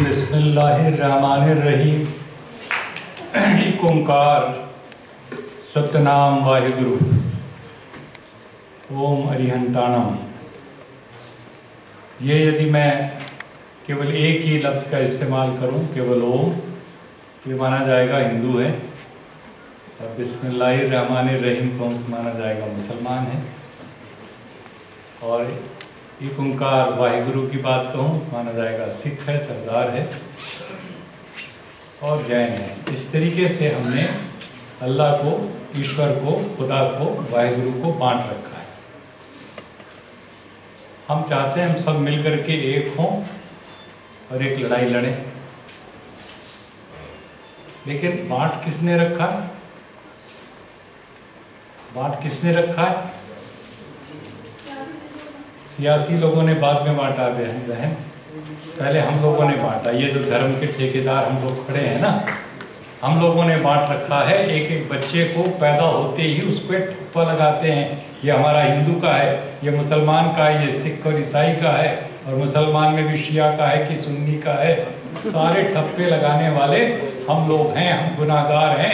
बिस्मिल्लाहिर्रहमानिर्रहीम। एक ओंकार सतनाम वाहिगुरु ओम अरिहंताणम। ये यदि मैं केवल एक ही लफ्ज़ का इस्तेमाल करूं, केवल ओम, तो ये माना जाएगा हिंदू है, और बिस्मिल्लाहिर्रहमानिर्रहीम को माना जाएगा मुसलमान है। और एक ओंकार वाहिगुरु की बात कहूँ माना जाएगा सिख है, सरदार है और जैन है। इस तरीके से हमने अल्लाह को, ईश्वर को, खुदा को, वाहिगुरु को बांट रखा है। हम चाहते हैं हम सब मिलकर के एक हों और एक लड़ाई लड़ें, लेकिन बांट किसने रखा है? बांट किसने रखा है? सियासी लोगों ने बाद में बांटा बहन, पहले हम लोगों ने बांटा। ये जो धर्म के ठेकेदार हम लोग खड़े हैं ना, हम लोगों ने बांट रखा है। एक एक बच्चे को पैदा होते ही उसको एक ठप्पा लगाते हैं, ये हमारा हिंदू का है, ये मुसलमान का है, ये सिख और ईसाई का है, और मुसलमान में भी शिया का है कि सुन्नी का है। सारे ठप्पे लगाने वाले हम लोग हैं, हम गुनाहगार हैं।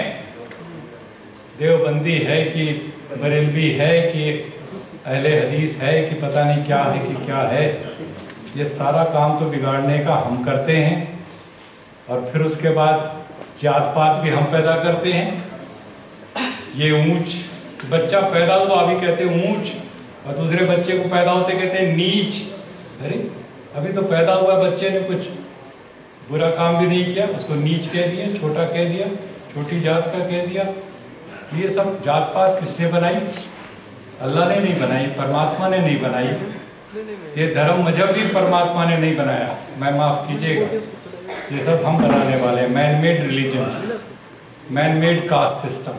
देवबंदी है कि बरेलवी है कि अहले हदीस है कि पता नहीं क्या है कि क्या है, ये सारा काम तो बिगाड़ने का हम करते हैं। और फिर उसके बाद जात पात भी हम पैदा करते हैं। ये ऊंच बच्चा पैदा हुआ अभी कहते हैं ऊंच, और दूसरे बच्चे को पैदा होते कहते हैं नीच। अरे अभी तो पैदा हुआ बच्चे ने कुछ बुरा काम भी नहीं किया, उसको नीच कह दिया, छोटा कह दिया, छोटी जात का कह दिया। ये सब जात पात किसने बनाई? अल्लाह ने नहीं बनाई, परमात्मा ने नहीं बनाई। ये धर्म मजहब भी परमात्मा ने नहीं बनाया, मैं माफ़ कीजिएगा, ये सब हम बनाने वाले हैं। Man made religions, man made caste system,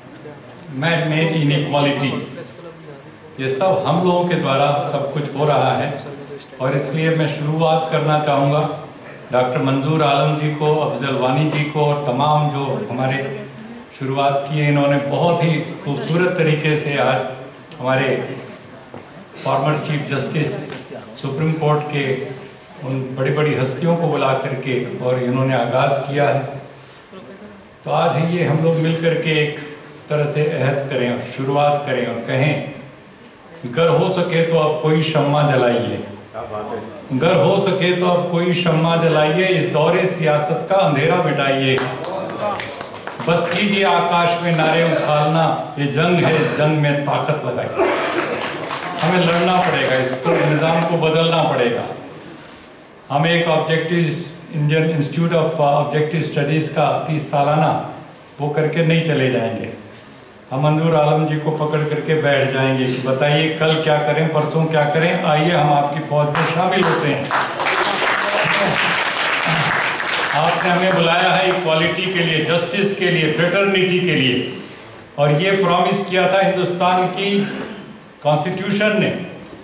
man made inequality, ये सब हम लोगों के द्वारा सब कुछ हो रहा है। और इसलिए मैं शुरुआत करना चाहूँगा डॉक्टर मंजूर आलम जी को, अफजल वानी जी को, और तमाम जो हमारे शुरुआत की है, इन्होंने बहुत ही खूबसूरत तरीके से आज हमारे former chief justice supreme court के उन बड़ी बड़ी हस्तियों को बुला करके और इन्होंने आगाज़ किया है। तो आज है ये हम लोग मिल कर के एक तरह से अहद करें और शुरुआत करें और कहें, अगर हो सके तो आप कोई शम्मा जलाइए, अगर हो सके तो आप कोई शम्मा जलाइए, इस दौरे सियासत का अंधेरा मिटाइए, बस कीजिए आकाश में नारे उछालना, ये जंग है, जंग में ताकत लगाइए। हमें लड़ना पड़ेगा, इसको निज़ाम को बदलना पड़ेगा। हम एक objective Indian institute of objective studies का 30 सालाना वो करके नहीं चले जाएंगे। हम मंजूर आलम जी को पकड़ करके बैठ जाएंगे कि बताइए कल क्या करें, परसों क्या करें, आइए हम आपकी फौज में शामिल होते हैं। आपने हमें बुलाया है इक्वालिटी के लिए, जस्टिस के लिए, फ्रेटर्निटी के लिए, और ये प्रॉमिस किया था हिंदुस्तान की कॉन्स्टिट्यूशन ने।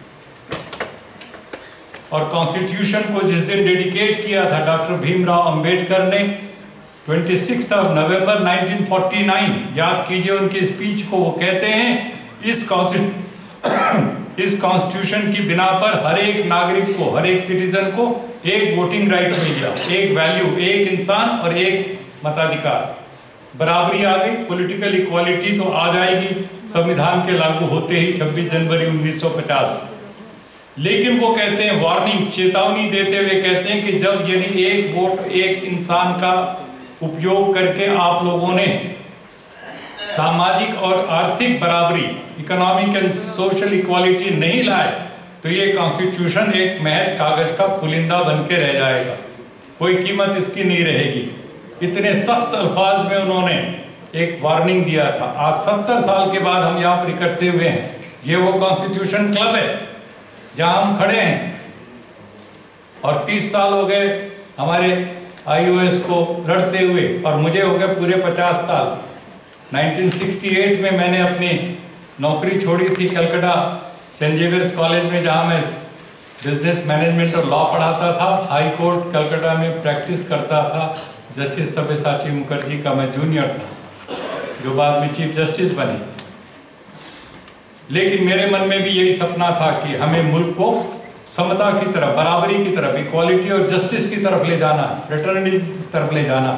और कॉन्स्टिट्यूशन को जिस दिन डेडिकेट किया था डॉक्टर भीमराव अंबेडकर ने 26 नवंबर 1949, याद कीजिए उनकी स्पीच को। वो कहते हैं इस कॉन्स्टिट्यूशन की बिना पर हर एक नागरिक को, हर एक सिटीजन को एक वोटिंग राइट मिल गया, एक वैल्यू, एक इंसान और एक मताधिकार। बराबरी आ गई, पॉलिटिकल इक्वालिटी तो आ जाएगी संविधान के लागू होते ही 26 जनवरी 1950। लेकिन वो कहते हैं, वार्निंग, चेतावनी देते हुए कहते हैं कि जब यदि एक वोट एक इंसान का उपयोग करके आप लोगों ने सामाजिक और आर्थिक बराबरी, इकोनॉमिक एंड सोशल इक्वालिटी नहीं लाए, तो ये कॉन्स्टिट्यूशन एक महज कागज का पुलिंदा बन के रह जाएगा, कोई कीमत इसकी नहीं रहेगी। इतने सख्त अल्फाज में उन्होंने एक वार्निंग दिया था। आज 70 साल के बाद हम यहाँ पर इकट्ठे हुए हैं। ये वो कॉन्स्टिट्यूशन क्लब है जहाँ हम खड़े हैं, और 30 साल हो गए हमारे IOS को लड़ते हुए, और मुझे हो गए पूरे 50 साल। 1968 में मैंने अपनी नौकरी छोड़ी थी कलकत्ता सेंट जेवियर्स कॉलेज में, जहाँ मैं बिजनेस मैनेजमेंट और लॉ पढ़ाता था। हाई कोर्ट कलकत्ता में प्रैक्टिस करता था। जस्टिस सब्यसाची मुखर्जी का मैं जूनियर था, जो बाद में चीफ जस्टिस बने। लेकिन मेरे मन में भी यही सपना था कि हमें मुल्क को समता की तरफ, बराबरी की तरफ, इक्वालिटी और जस्टिस की तरफ ले जाना, फ्रेटर्निटी की तरफ ले जाना।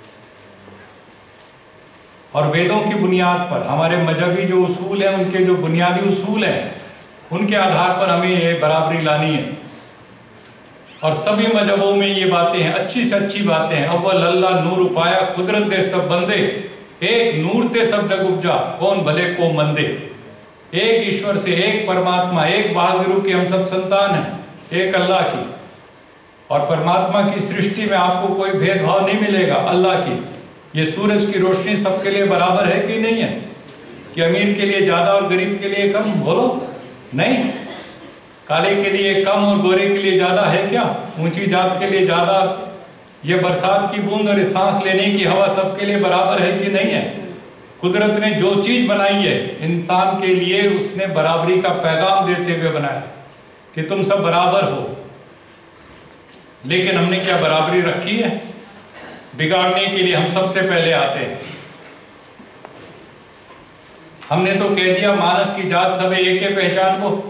और वेदों की बुनियाद पर, हमारे मजहबी जो उसूल हैं, उनके जो बुनियादी उसूल हैं, उनके आधार पर हमें ये बराबरी लानी है। और सभी मजहबों में ये बातें हैं, अच्छी से अच्छी बातें हैं। अव्वल अल्लाह नूर उपाया, कुदरत दे सब बंदे, एक नूर ते सब जग उपजा, कौन भले को मंदे। एक ईश्वर से, एक परमात्मा, एक बहादुर की हम सब संतान हैं, एक अल्लाह की। और परमात्मा की सृष्टि में आपको कोई भेदभाव नहीं मिलेगा। अल्लाह की ये सूरज की रोशनी सबके लिए बराबर है कि नहीं है? कि अमीर के लिए ज्यादा और गरीब के लिए कम? बोलो नहीं। काले के लिए कम और गोरे के लिए ज्यादा है क्या? ऊंची जात के लिए ज्यादा? ये बरसात की बूंद और सांस लेने की हवा सबके लिए बराबर है कि नहीं है? कुदरत ने जो चीज बनाई है इंसान के लिए, उसने बराबरी का पैगाम देते हुए बनाया कि तुम सब बराबर हो। लेकिन हमने क्या बराबरी रखी है? बिगाड़ने के लिए हम सबसे पहले आते हैं। हमने तो कह दिया मानव की जात सब एक है पहचान को।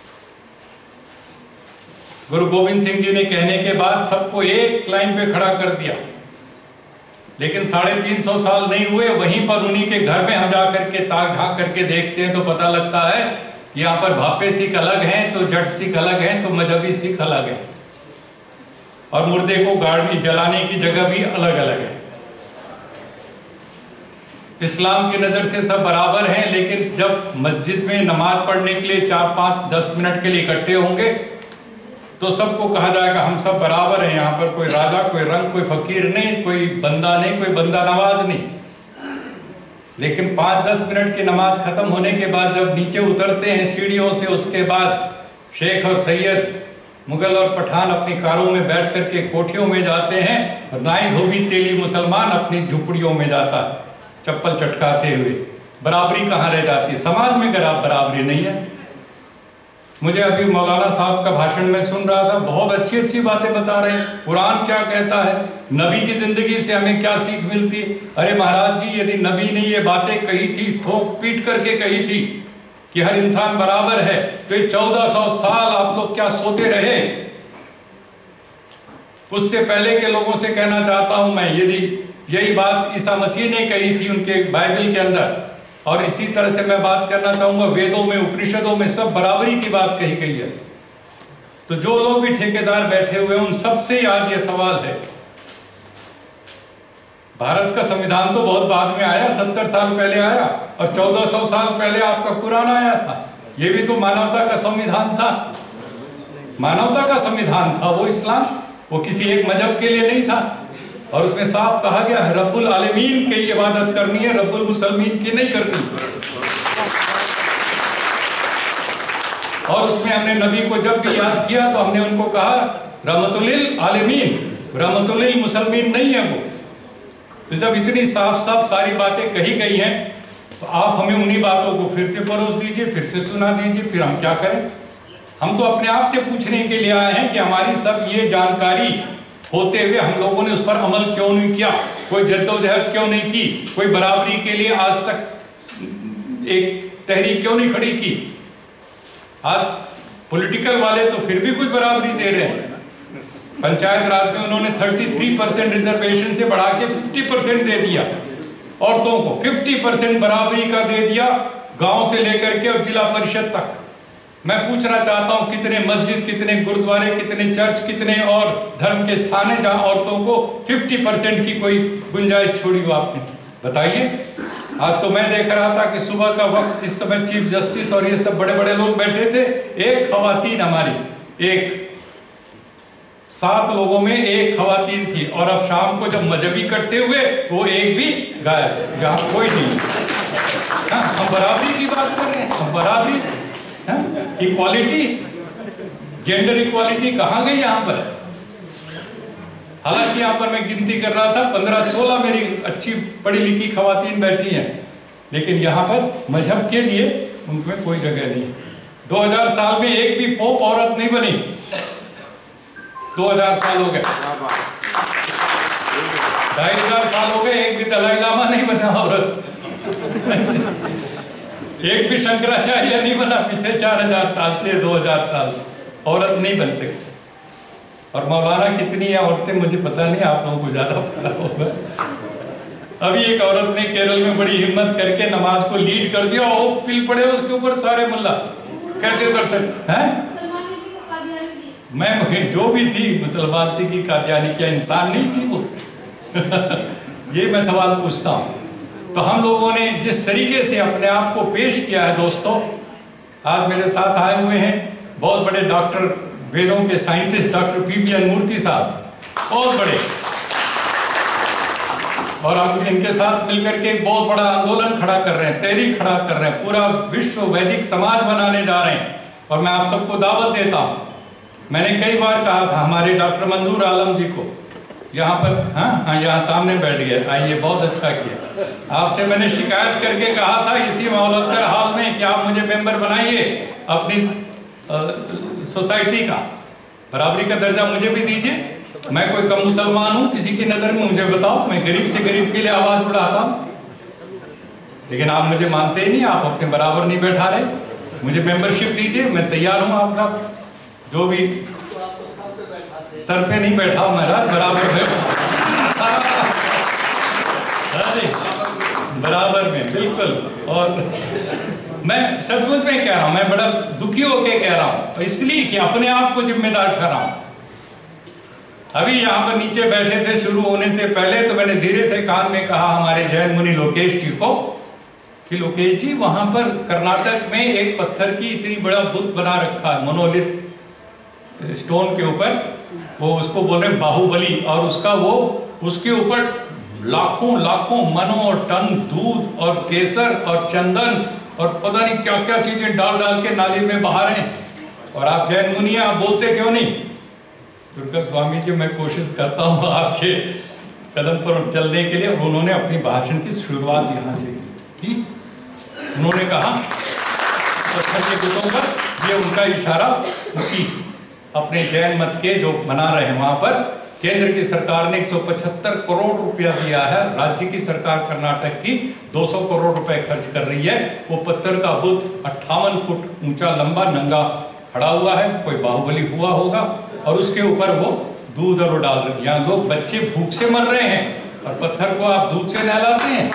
गुरु गोविंद सिंह जी ने कहने के बाद सबको एक लाइन पे खड़ा कर दिया। लेकिन 350 साल नहीं हुए, वहीं पर उन्हीं के घर में हम जाकर के ताक झांक करके देखते हैं तो पता लगता है कि यहाँ पर भापे सिख अलग हैं, तो जट सिख अलग हैं, तो मजहबी सिख अलग है। और मुर्दे को गाड़ी जलाने की जगह भी अलग अलग है। इस्लाम की नज़र से सब बराबर हैं, लेकिन जब मस्जिद में नमाज पढ़ने के लिए 4, 5, 10 मिनट के लिए इकट्ठे होंगे तो सबको कहा जाएगा हम सब बराबर हैं। यहाँ पर कोई राजा, कोई रंग, कोई फकीर नहीं, कोई बंदा नहीं, कोई बंदा नवाज नहीं। लेकिन 5-10 मिनट की नमाज खत्म होने के बाद जब नीचे उतरते हैं सीढ़ियों से, उसके बाद शेख और सैयद, मुगल और पठान अपनी कारों में बैठ करके कोठियों में जाते हैं, और नाई धोबी तेली मुसलमान अपनी झुपड़ियों में जाता है चप्पल चटकाते हुए। बराबरी कहाँ रह जाती है? समाज में बराबरी नहीं है। मुझे अभी मौलाना साहब का भाषण में सुन रहा था, बहुत अच्छी अच्छी बातें बता रहे हैं। कुरान क्या कहता है, नबी की जिंदगी से हमें क्या सीख मिलती है। अरे महाराज जी, यदि नबी ने ये बातें कही थी, ठोक पीट करके कही थी कि हर इंसान बराबर है, तो ये 1400 साल आप लोग क्या सोते रहे? उससे पहले के लोगों से कहना चाहता हूं मैं, यदि यही बात ईसा मसीह ने कही थी उनके बाइबल के अंदर, और इसी तरह से मैं बात करना चाहूंगा वेदों में, उपनिषदों में सब बराबरी की बात कही गई है। तो जो लोग भी ठेकेदार बैठे हुए हैं उन सबसे आज ये सवाल है। भारत का संविधान तो बहुत बाद में आया, 70 साल पहले आया, और 1400 साल पहले आपका कुरान आया था। ये भी तो मानवता का संविधान था, मानवता का संविधान था वो इस्लाम, वो किसी एक मजहब के लिए नहीं था। और उसमें साफ कहा गया है रब्बुल आलमीन की इबादत करनी है, रब्बुल मुसलमीन की नहीं करनी। और उसमें हमने नबी को जब भी याद किया तो हमने उनको कहा रहमतुल आलमीन, रहमतुल मुसलमीन नहीं है वो। तो जब इतनी साफ साफ सारी बातें कही गई हैं तो आप हमें उन्हीं बातों को फिर से परोस दीजिए, फिर से सुना दीजिए, फिर हम क्या करें? हम तो अपने आप से पूछने के लिए आए हैं कि हमारी सब ये जानकारी होते हुए हम लोगों ने उस पर अमल क्यों नहीं किया, कोई जद्दोजहद क्यों नहीं की, कोई बराबरी के लिए आज तक एक तहरीक क्यों नहीं खड़ी की। आज पॉलिटिकल वाले तो फिर भी कुछ बराबरी दे रहे हैं। पंचायत राज में उन्होंने 33% रिजर्वेशन से बढ़ा के 50% दे दिया, औरतों को 50% बराबरी का दे दिया, गांव से लेकर के और जिला परिषद तक। मैं पूछना चाहता हूं कितने मस्जिद, कितने गुरुद्वारे, कितने चर्च, कितने और धर्म के स्थान है जहां औरतों को 50% की कोई गुंजाइश छोड़ी हो? आपने बताइए। आज तो मैं देख रहा था कि सुबह का वक्त, जिस समय चीफ जस्टिस और ये सब बड़े बड़े लोग बैठे थे, एक खवातीन हमारी, एक 7 लोगों में एक खवातीन थी। और अब शाम को जब मजहबी इकट्ठे हुए वो एक भी गायब, जहाँ कोई नहीं। हम बराबरी की बात कर रहे हैं, हम बराबरी, इक्वालिटी, जेंडर इक्वालिटी कहाँ गई यहाँ पर? हालांकि यहाँ पर मैं गिनती कर रहा था 15-16 मेरी अच्छी पढ़ी लिखी खवातीन बैठी हैं, लेकिन यहाँ पर मजहब के लिए उनमें कोई जगह नहीं। 2000 साल में एक भी पोप औरत नहीं बनी। 2000 साल हो गए, 2500 साल हो गए, एक भी दलाई लामा नहीं बना औरत, एक भी शंकराचार्य नहीं बना पिछले 4000 साल से, 2000 साल। औरत नहीं बन सकती। और मौलाना कितनी है औरतें मुझे पता नहीं, आप लोगों को ज़्यादा पता होगा। अभी एक औरत ने केरल में बड़ी हिम्मत करके नमाज को लीड कर दिया, वो पिल पड़े उसके ऊपर सारे मुल्ला, कैसे कर सकते हैं? मैं जो भी थी, मुसलमान थी कि कादियानी, क्या इंसान नहीं थी वो? ये मैं सवाल पूछता हूँ। तो हम लोगों ने जिस तरीके से अपने आप को पेश किया है दोस्तों, आज मेरे साथ आए हुए हैं बहुत बड़े डॉक्टर, वेदों के साइंटिस्ट डॉक्टर PPN मूर्ति साहब, बहुत बड़े, और हम इनके साथ मिलकर के एक बहुत बड़ा आंदोलन खड़ा कर रहे हैं, तहरीक खड़ा कर रहे हैं, पूरा विश्व वैदिक समाज बनाने जा रहे हैं। और मैं आप सबको दावत देता हूँ। मैंने कई बार कहा था हमारे डॉक्टर मंजूर आलम जी को, यहाँ पर, हाँ यहाँ सामने बैठ गए, आइए, बहुत अच्छा किया। आपसे मैंने शिकायत करके कहा था इसी मौलकर हाल में कि आप मुझे मेंबर बनाइए अपनी सोसाइटी का, बराबरी का दर्जा मुझे भी दीजिए। मैं कोई कम मुसलमान हूँ किसी की नज़र में, मुझे बताओ, मैं गरीब से गरीब के लिए आवाज़ उठाता हूँ। लेकिन आप मुझे मानते ही नहीं, आप अपने बराबर नहीं बैठा रहे। मुझे मेंबरशिप दीजिए, मैं तैयार हूँ आपका, जो भी सर पे नहीं बैठा महाराज, बराबर बैठा, बराबर में, बिल्कुल। और मैं सचमुच में कह रहा हूँ, मैं बड़ा दुखी होकर कह रहा हूँ, इसलिए कि अपने आप को जिम्मेदार ठहराऊं। अभी यहाँ पर नीचे बैठे थे शुरू होने से पहले, तो मैंने धीरे से कान में कहा हमारे जैन मुनि लोकेश जी को कि लोकेश जी, वहाँ पर कर्नाटक में एक पत्थर की इतनी बड़ा बुत बना रखा है, मोनोलिथ स्टोन के ऊपर, वो उसको बोल रहे हैं बाहुबली, और उसका वो उसके ऊपर लाखों लाखों मनों और टन दूध और केसर और चंदन और पता नहीं क्या क्या चीजें डाल डाल के नाली में बहा रहे हैं। और आप जैन मुनि आप बोलते क्यों नहीं? दुर्गा स्वामी जी, मैं कोशिश करता हूँ आपके कदम पर चलने के लिए। और उन्होंने अपनी भाषण की शुरुआत यहाँ से की। उन्होंने कहा पत्थर के बुतों पर, ये उनका इशारा उसी अपने जैन मत के जो बना रहे हैं वहाँ पर केंद्र की सरकार ने 175 करोड़ रुपया दिया है, राज्य की सरकार कर्नाटक की 200 करोड़ रुपए खर्च कर रही है। वो पत्थर का बुत 58 फुट ऊंचा लंबा नंगा खड़ा हुआ है, कोई बाहुबली हुआ होगा, और उसके ऊपर वो दूध और वो डाल रहे हैं। यहाँ लोग बच्चे भूख से मर रहे हैं और पत्थर को आप दूध से नहलाते हैं।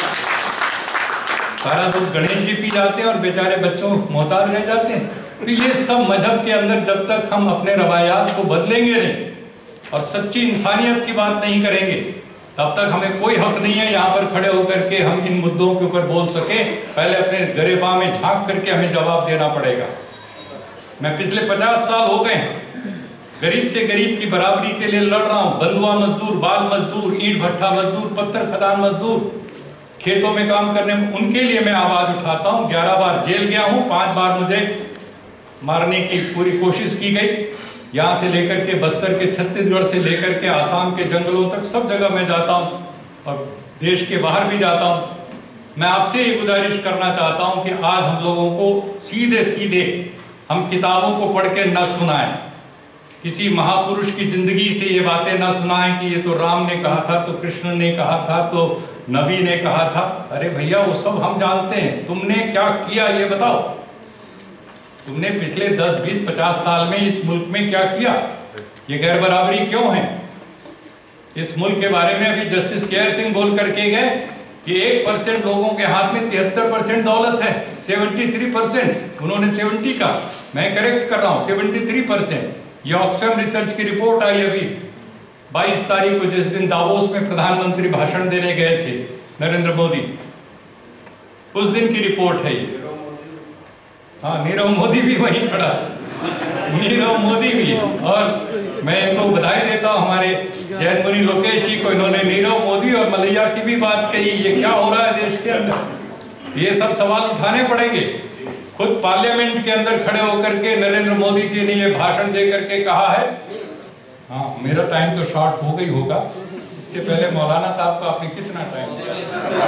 सारा दूध गणेश जी पी जाते हैं और बेचारे बच्चों मोहताज रह जाते हैं। तो ये सब मजहब के अंदर जब तक हम अपने रवायात को बदलेंगे नहीं और सच्ची इंसानियत की बात नहीं करेंगे, तब तक हमें कोई हक नहीं है यहाँ पर खड़े होकर के हम इन मुद्दों के ऊपर बोल सके। पहले अपने गरेबां में झांक करके हमें जवाब देना पड़ेगा। मैं पिछले 50 साल हो गए गरीब से गरीब की बराबरी के लिए लड़ रहा हूँ। बंधुआ मजदूर, बाल मजदूर, ईंट भट्ठा मजदूर, पत्थर खदान मजदूर, खेतों में काम करने, उनके लिए मैं आवाज उठाता हूँ। 11 बार जेल गया हूँ, 5 बार मुझे मारने की पूरी कोशिश की गई। यहाँ से लेकर के बस्तर के, छत्तीसगढ़ से लेकर के आसाम के जंगलों तक सब जगह मैं जाता हूँ और देश के बाहर भी जाता हूँ। मैं आपसे ये गुजारिश करना चाहता हूँ कि आज हम लोगों को सीधे सीधे हम किताबों को पढ़ के न सुनाएं, किसी महापुरुष की जिंदगी से ये बातें न सुनाएं कि ये तो राम ने कहा था, तो कृष्ण ने कहा था, तो नबी ने कहा था। अरे भैया, वो सब हम जानते हैं, तुमने क्या किया ये बताओ। तुमने पिछले 10, 20, 50 साल में इस मुल्क में क्या किया? ये गैर बराबरी क्यों है? इस मुल्क के बारे में अभी जस्टिस केयर सिंह बोल करके गए कि 1% लोगों के हाथ में 73% दौलत है, 73%। उन्होंने 70 का, मैं करेक्ट कर रहा हूँ, 73%। ये ऑक्सफैम रिसर्च की रिपोर्ट आई अभी 22 तारीख को, जिस दिन दावोस में प्रधानमंत्री भाषण देने गए थे नरेंद्र मोदी, उस दिन की रिपोर्ट है ये। हाँ, नीरव मोदी भी वहीं खड़ा, नीरव मोदी भी। और मैं इनको बधाई देता हूँ हमारे जैन मुनि लोकेश जी को, इन्होंने नीरव मोदी और मलैया की भी बात कही। ये क्या हो रहा है देश के अंदर, ये सब सवाल उठाने पड़ेंगे। खुद पार्लियामेंट के अंदर खड़े होकर के नरेंद्र मोदी जी ने ये भाषण दे करके कहा है। हाँ, मेरा टाइम तो शॉर्ट हो गई होगा, इससे पहले मौलाना साहब का आपने कितना टाइम दिया?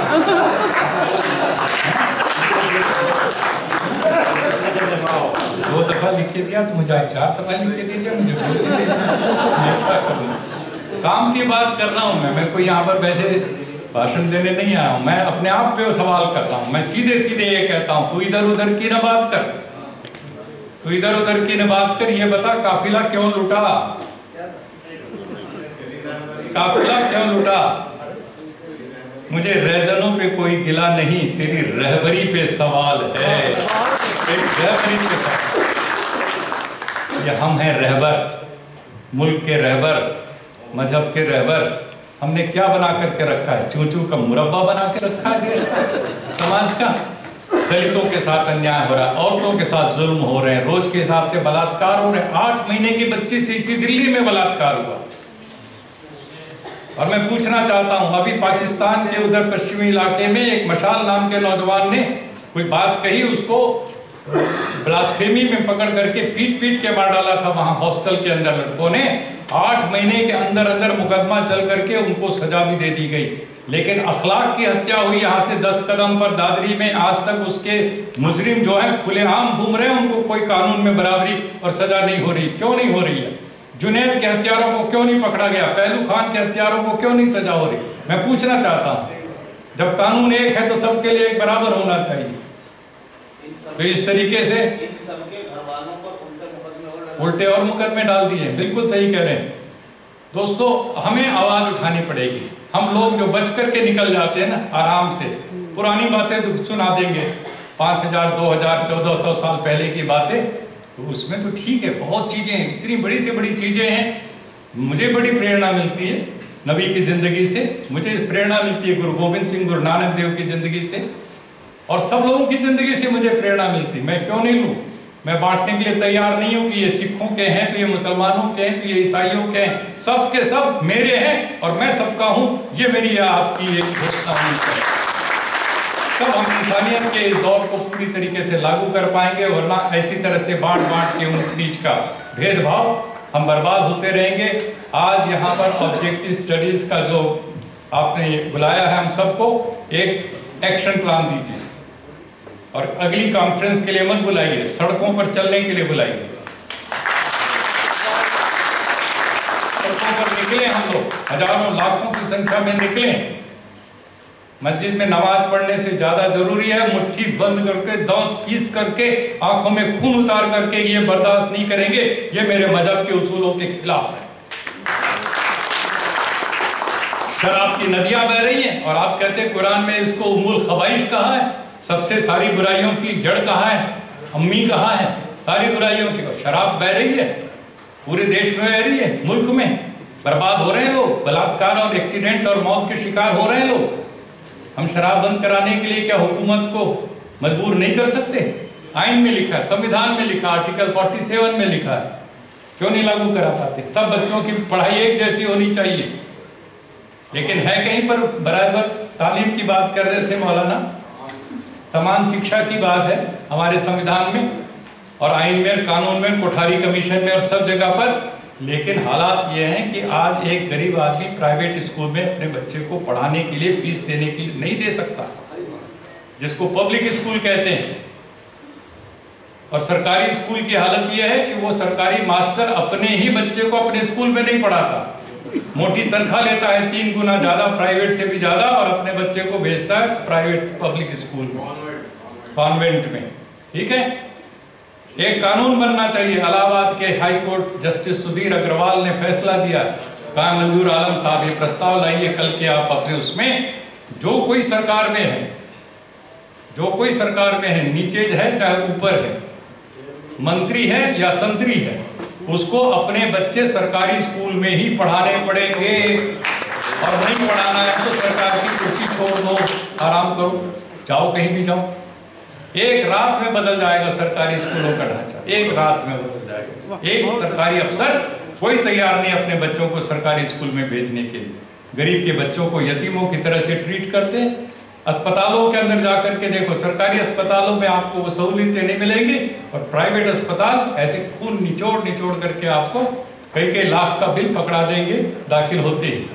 दो दफा लिख के दिया तो मुझे आप 4 दफा लिख के दीजिए, मुझे बोल के दीजिए। मैं क्या करूँ? काम की बात कर रहा हूँ मैं कोई यहाँ पर वैसे भाषण देने नहीं आया हूँ। मैं अपने आप पे सवाल कर रहा हूँ। मैं सीधे सीधे ये कहता हूँ, तू इधर उधर की ना बात कर, तो इधर उधर की न बात कर, ये बता काफिला क्यों लुटा, काफिला क्यों लुटा? मुझे रहजनों पे कोई गिला नहीं, तेरी रहबरी पे सवाल है। रहबरी पे सवाल, ये हम हैं रहबर, मुल्क के रहबर, मजहब के रहबर। हमने क्या बना करके रखा है? चूचू का मुरब्बा बना के रखा है देश का, समाज का। दलितों के साथ अन्याय हो रहा है, औरतों के साथ जुल्म हो रहे हैं, रोज के हिसाब से बलात्कार हो रहे हैं। 8 महीने की बच्ची से इसी दिल्ली में बलात्कार हुआ। और मैं पूछना चाहता हूं, अभी पाकिस्तान के उधर पश्चिमी इलाके में एक मशाल नाम के नौजवान ने कोई बात कही, उसको ब्लास्फेमी में पकड़ करके पीट पीट के मार डाला था वहां हॉस्टल के अंदर लड़कों ने। 8 महीने के अंदर अंदर मुकदमा चल करके उनको सजा भी दे दी गई। लेकिन अखलाक की हत्या हुई यहाँ से 10 कदम पर दादरी में, आज तक उसके मुजरिम जो है खुलेआम घूम रहे हैं, उनको कोई कानून में बराबरी और सजा नहीं हो रही। क्यों नहीं हो रही है? जुनैद के हत्यारों को क्यों नहीं पकड़ा गया? पहलू खान के हत्यारों को क्यों नहीं सजा हो रही? मैं पूछना चाहता हूँ, जब कानून एक है तो सबके लिए एक बराबर होना चाहिए। तो इस तरीके से उल्टे और मुकदमे डाल दिए। बिल्कुल सही कह रहे हैं दोस्तों, हमें आवाज उठानी पड़ेगी। हम लोग जो बच करके निकल जाते हैं ना आराम से, पुरानी बातें सुना देंगे, 5000 2000 1400 साल पहले की बातें, तो उसमें तो ठीक है, बहुत चीजें हैं, इतनी बड़ी से बड़ी चीजें हैं। मुझे बड़ी प्रेरणा मिलती है नबी की जिंदगी से, मुझे प्रेरणा मिलती है गुरु गोविंद सिंह गुरु नानक देव की जिंदगी से, और सब लोगों की जिंदगी से मुझे प्रेरणा मिलती। मैं क्यों नहीं लूँ? मैं बांटने के लिए तैयार नहीं हूँ कि ये सिखों के हैं तो ये मुसलमानों के हैं तो ये ईसाइयों के हैं, सब के सब मेरे हैं और मैं सबका हूँ। ये मेरी आज की एक घोषणा है। तब हम इंसानियत के इस दौर को पूरी तरीके से लागू कर पाएंगे, वरना ऐसी तरह से बांट बांट के ऊंच नीच का भेदभाव हम बर्बाद होते रहेंगे। आज यहाँ पर ऑब्जेक्टिव स्टडीज का जो आपने बुलाया है हम सबको, एक एक्शन प्लान दीजिए और अगली कॉन्फ्रेंस के लिए मत बुलाइए, सड़कों पर चलने के लिए बुलाइए। सड़कों पर निकले हम लोग, हजारों लाखों की संख्या में निकले। मस्जिद में नमाज पढ़ने से ज्यादा जरूरी है मुट्ठी बंद करके, दांत पीस करके, आंखों में खून उतार करके ये बर्दाश्त नहीं करेंगे। ये मेरे मजहब के उसूलों के खिलाफ है। शराब की नदियां बह रही हैं और आप कहते हैं कुरान में इसको उम्मुल खबाइश कहा है, सबसे सारी बुराइयों की जड़ कहा है, अम्मी कहा है सारी बुराइयों की। और शराब बह रही है, पूरे देश में बह रही है, मुल्क में बर्बाद हो रहे हैं लोग, बलात्कार और एक्सीडेंट और मौत के शिकार हो रहे हैं लोग। हम शराब बंद कराने के लिए क्या हुकूमत को मजबूर नहीं कर सकते? आइन में लिखा है, संविधान में लिखा, आर्टिकल 47 में लिखा है, क्यों नहीं लागू करा पाते? सब बच्चों की पढ़ाई एक जैसी होनी चाहिए। लेकिन है कहीं पर बराबर तालीम की बात कर रहे थे मौलाना, समान शिक्षा की बात है हमारे संविधान में और आइन में, कानून में, कोठारी कमीशन में और सब जगह पर। लेकिन हालात ये हैं कि आज एक गरीब आदमी प्राइवेट स्कूल में अपने बच्चे को पढ़ाने के लिए फीस देने के लिए नहीं दे सकता, जिसको पब्लिक स्कूल कहते हैं। और सरकारी स्कूल की हालत यह है कि वो सरकारी मास्टर अपने ही बच्चे को अपने स्कूल में नहीं पढ़ाता, मोटी तनख्वाह लेता है 3 गुना ज्यादा, प्राइवेट से भी ज्यादा, और अपने बच्चे को भेजता है प्राइवेट पब्लिक स्कूल में, कॉन्वेंट में। ठीक है, एक कानून बनना चाहिए। इलाहाबाद के high court justice Sudhir Agarwal ने फैसला दिया, कहा मंजूर आलम साहब ये प्रस्ताव लाइए कल के आप अपने उसमें, जो कोई सरकार में है, जो कोई सरकार में है, नीचे है चाहे ऊपर है, मंत्री है या संतरी है, उसको अपने बच्चे सरकारी स्कूल में ही पढ़ाने पड़ेंगे। और नहीं पढ़ाना है तो सरकार की कुर्सी छोड़ दो, आराम करो, जाओ कहीं भी जाओ। एक रात में बदल जाएगा सरकारी स्कूलों का ढांचा, एक रात में बदल जाएगा। एक सरकारी अफसर कोई तैयार नहीं अपने बच्चों को सरकारी स्कूल में भेजने के लिए। गरीब के बच्चों को यतीमों की तरह से ट्रीट करते हैं। अस्पतालों के अंदर जाकर के देखो, सरकारी अस्पतालों में आपको वो सहूलियतें नहीं मिलेंगी, और प्राइवेट अस्पताल ऐसे खून निचोड़ निचोड़ करके आपको कई लाख का बिल पकड़ा देंगे दाखिल होते ही।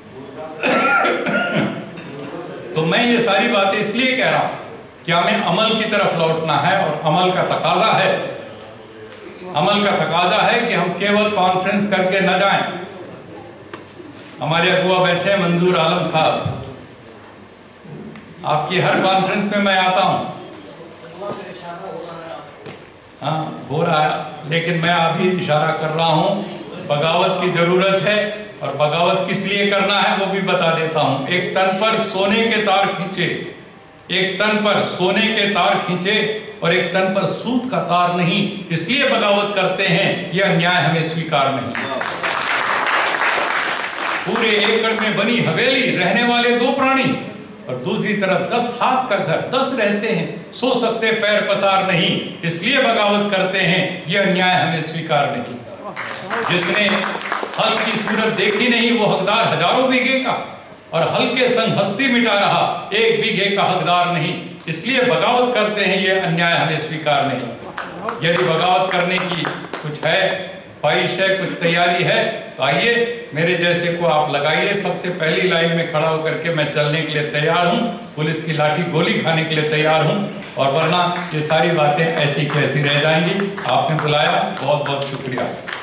तो मैं ये सारी बातें इसलिए कह रहा हूँ कि हमें अमल की तरफ लौटना है, और अमल का तकाजा है, अमल का तकाजा है कि हम केवल कॉन्फ्रेंस करके न जाएं। हमारे अगुआ बैठे हैं मंजूर आलम साहब, आपकी हर कॉन्फ्रेंस में मैं आता हूं। हाँ हो रहा है, लेकिन मैं अभी इशारा कर रहा हूँ बगावत की जरूरत है, और बगावत किस लिए करना है वो भी बता देता हूँ। एक तन पर सोने के तार खींचे, एक तन पर सोने के तार खींचे और एक तन पर सूत का तार नहीं, इसलिए बगावत करते हैं, यह अन्याय हमें स्वीकार नहीं। पूरे एकड़ में बनी हवेली, रहने वाले 2 प्राणी, और दूसरी तरफ 10 हाथ का घर, 10 रहते हैं, सो सकते पैर पसार नहीं, इसलिए बगावत करते हैं, यह अन्याय हमें स्वीकार नहीं। जिसने हल की सूरत देखी नहीं वो हकदार हजारों बीघे का, और हल के संग हस्ती मिटा रहा 1 बीघे का हकदार नहीं, इसलिए बगावत करते हैं, यह अन्याय हमें स्वीकार नहीं। यदि बगावत करने की कुछ है, ख्वाहिश है, कुछ तैयारी है, तो आइए मेरे जैसे को आप लगाइए। सबसे पहली लाइन में खड़ा होकर के मैं चलने के लिए तैयार हूँ, पुलिस की लाठी गोली खाने के लिए तैयार हूँ, और वरना ये सारी बातें ऐसी कैसी रह जाएंगी। आपने बुलाया, बहुत बहुत शुक्रिया।